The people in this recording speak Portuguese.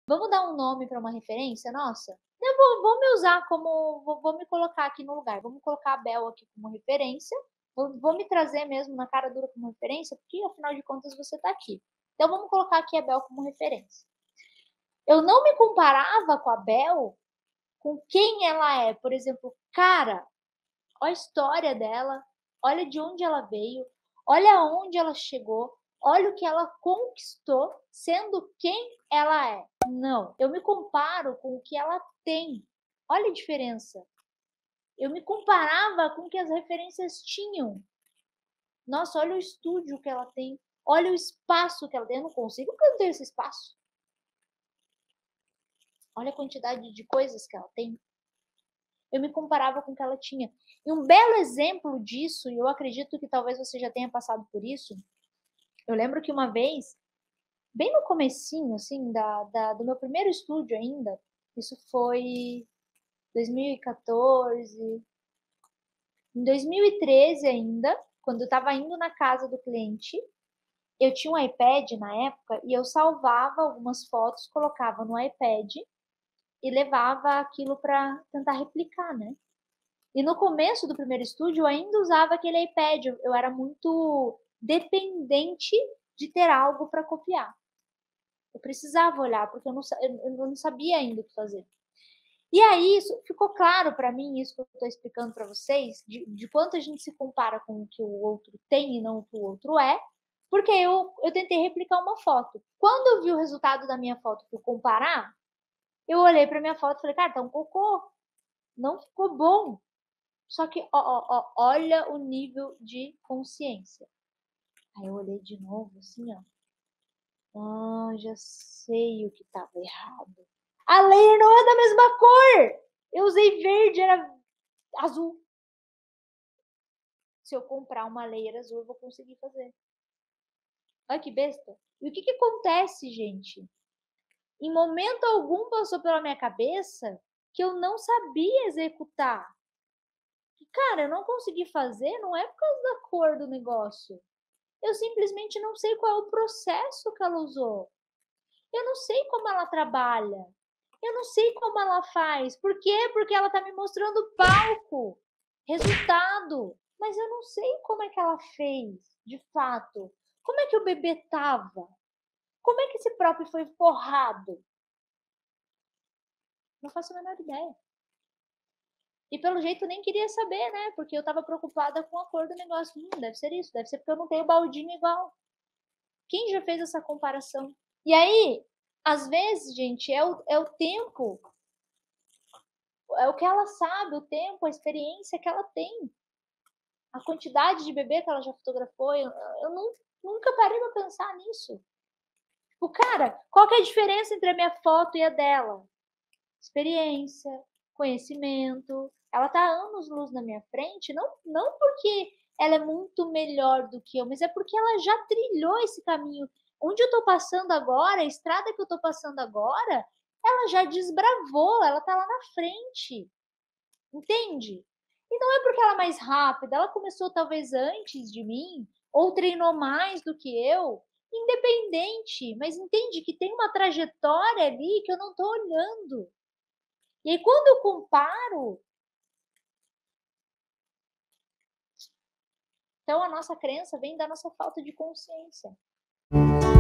Vamos dar um nome para uma referência nossa? Eu vou me usar como vou me colocar aqui no lugar, vamos colocar a Bel aqui como referência, vou me trazer mesmo na cara dura como referência, porque afinal de contas você está aqui. Então vamos colocar aqui a Bel como referência. Eu não me comparava com a Bel com quem ela é, por exemplo, cara, olha a história dela, olha de onde ela veio, olha aonde ela chegou, olha o que ela conquistou sendo quem ela é. Não, eu me comparo com o que ela tem. Olha a diferença. Eu me comparava com o que as referências tinham. Nossa, olha o estúdio que ela tem, olha o espaço que ela tem. Eu não consigo porque eu não tenho esse espaço. Olha a quantidade de coisas que ela tem. Eu me comparava com o que ela tinha. E um belo exemplo disso, e eu acredito que talvez você já tenha passado por isso, eu lembro que uma vez, bem no comecinho, assim, do meu primeiro estúdio ainda, isso foi 2014, em 2013 ainda, quando eu estava indo na casa do cliente, eu tinha um iPad na época e eu salvava algumas fotos, colocava no iPad e levava aquilo para tentar replicar, né? E no começo do primeiro estúdio eu ainda usava aquele iPad, eu era muito dependente de ter algo para copiar. Eu precisava olhar, porque eu não sabia ainda o que fazer. E aí isso ficou claro para mim, isso que eu estou explicando para vocês, de quanto a gente se compara com o que o outro tem e não o que o outro é, porque eu tentei replicar uma foto. Quando eu vi o resultado da minha foto para comparar, eu olhei para minha foto e falei, cara, tá um cocô, não ficou bom. Só que, olha o nível de consciência. Aí eu olhei de novo, assim, ó. Ah, já sei o que estava errado. A layer não é da mesma cor! Eu usei verde, era azul. Se eu comprar uma layer azul, eu vou conseguir fazer. Olha que besta. E o que que acontece, gente? Em momento algum passou pela minha cabeça que eu não sabia executar. Que, cara, eu não consegui fazer, não é por causa da cor do negócio. Eu simplesmente não sei qual é o processo que ela usou. Eu não sei como ela trabalha. Eu não sei como ela faz. Por quê? Porque ela tá me mostrando palco, resultado. Mas eu não sei como é que ela fez, de fato. Como é que o bebê tava? Como é que esse próprio foi forrado? Não faço a menor ideia. E pelo jeito eu nem queria saber, né? Porque eu tava preocupada com a cor do negócio. Deve ser isso, deve ser porque eu não tenho baldinho igual. Quem já fez essa comparação? E aí, às vezes, gente, é o tempo, é o que ela sabe, o tempo, a experiência que ela tem, a quantidade de bebê que ela já fotografou. Eu nunca parei para pensar nisso. O cara, qual que é a diferença entre a minha foto e a dela? Experiência, conhecimento. Ela tá anos-luz na minha frente, não porque ela é muito melhor do que eu, mas é porque ela já trilhou esse caminho. Onde eu estou passando agora, a estrada que eu estou passando agora, ela já desbravou, ela tá lá na frente. Entende? E não é porque ela é mais rápida, ela começou talvez antes de mim, ou treinou mais do que eu, independente, mas entende que tem uma trajetória ali que eu não estou olhando. E aí, quando eu comparo, então a nossa crença vem da nossa falta de consciência.